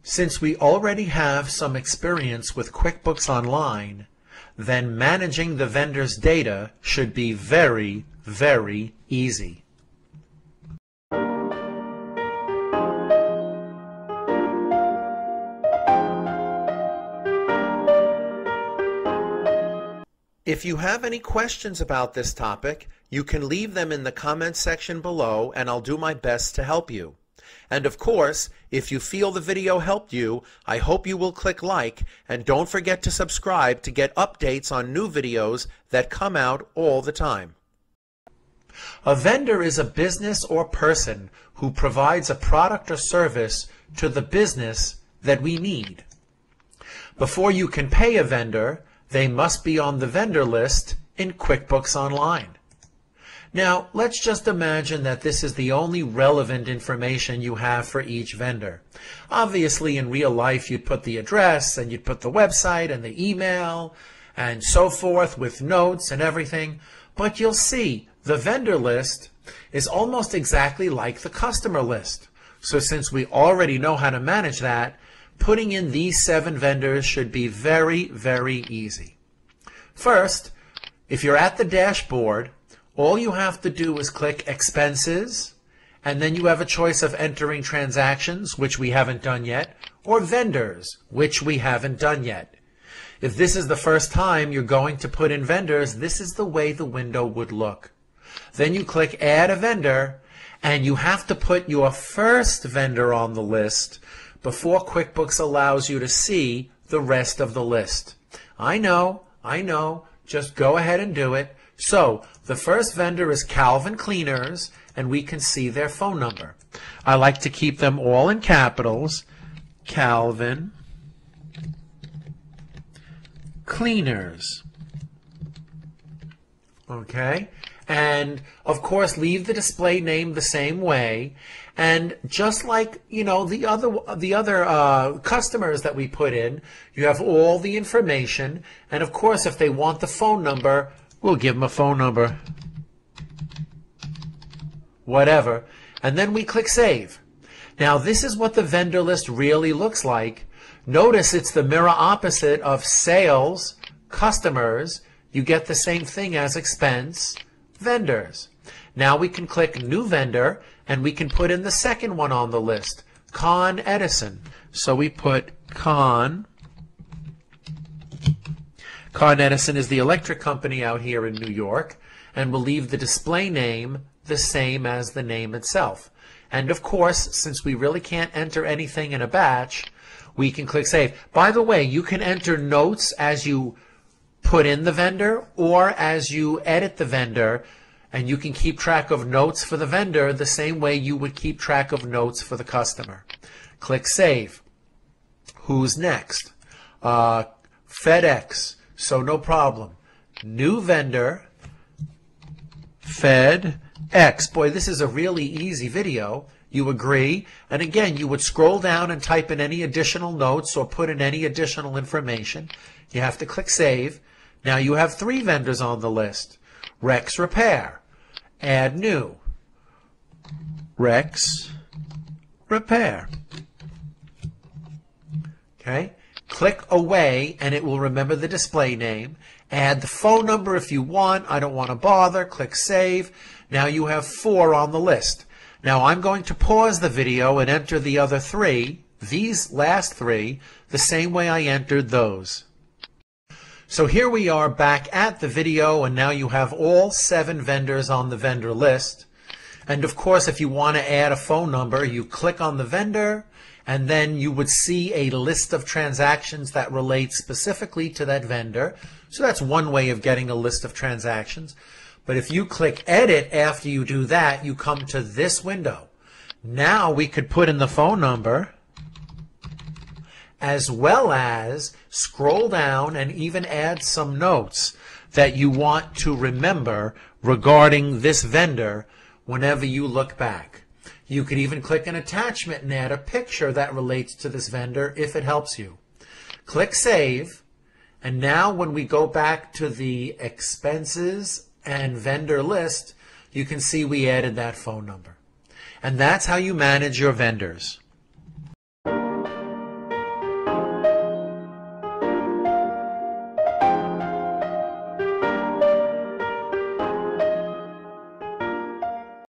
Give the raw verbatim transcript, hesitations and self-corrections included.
Since we already have some experience with QuickBooks Online, then managing the vendor's data should be very, very easy. If you have any questions about this topic, you can leave them in the comments section below and I'll do my best to help you. And of course, if you feel the video helped you, I hope you will click like and don't forget to subscribe to get updates on new videos that come out all the time. A vendor is a business or person who provides a product or service to the business that we need. Before you can pay a vendor, they must be on the vendor list in QuickBooks Online. Now, let's just imagine that this is the only relevant information you have for each vendor. Obviously, in real life, you'd put the address, and you'd put the website, and the email, and so forth, with notes and everything. But you'll see, the vendor list is almost exactly like the customer list. So since we already know how to manage that, putting in these seven vendors should be very, very easy. First, if you're at the dashboard, all you have to do is click Expenses, and then you have a choice of entering transactions, which we haven't done yet, or vendors, which we haven't done yet. If this is the first time you're going to put in vendors, this is the way the window would look. Then you click Add a Vendor, and you have to put your first vendor on the list before QuickBooks allows you to see the rest of the list. I know, I know, just go ahead and do it. So, the first vendor is Kelvin Cleaners, and we can see their phone number. I like to keep them all in capitals. Kelvin Cleaners. Okay? And, of course, leave the display name the same way. And just like, you know, the other, the other uh, customers that we put in, you have all the information. And, of course, if they want the phone number, we'll give them a phone number. Whatever. And then we click Save. Now, this is what the vendor list really looks like. Notice it's the mirror opposite of sales, customers. You get the same thing as expense, vendors. Now we can click New Vendor, and we can put in the second one on the list, Con Edison. So we put Con. Con Edison is the electric company out here in New York, and we'll leave the display name the same as the name itself. And of course, since we really can't enter anything in a batch, we can click Save. By the way, you can enter notes as you put in the vendor or as you edit the vendor, and you can keep track of notes for the vendor the same way you would keep track of notes for the customer. Click Save. Who's next? Uh, FedEx. So no problem. New vendor, FedEx. Boy, this is a really easy video. You agree? And again, you would scroll down and type in any additional notes or put in any additional information. You have to click Save. Now you have three vendors on the list. Rex Repair. Add New. Rex Repair. Okay? Click Away, and it will remember the display name. Add the phone number if you want. I don't want to bother. Click Save. Now you have four on the list. Now I'm going to pause the video and enter the other three, these last three, the same way I entered those. So here we are back at the video, and now you have all seven vendors on the vendor list. And of course, if you want to add a phone number, you click on the vendor, and then you would see a list of transactions that relate specifically to that vendor. So that's one way of getting a list of transactions. But if you click Edit after you do that, you come to this window. Now we could put in the phone number, as well as scroll down and even add some notes that you want to remember regarding this vendor whenever you look back. You could even click an attachment and add a picture that relates to this vendor if it helps you. Click Save, and now when we go back to the expenses and vendor list, you can see we added that phone number. And that's how you manage your vendors.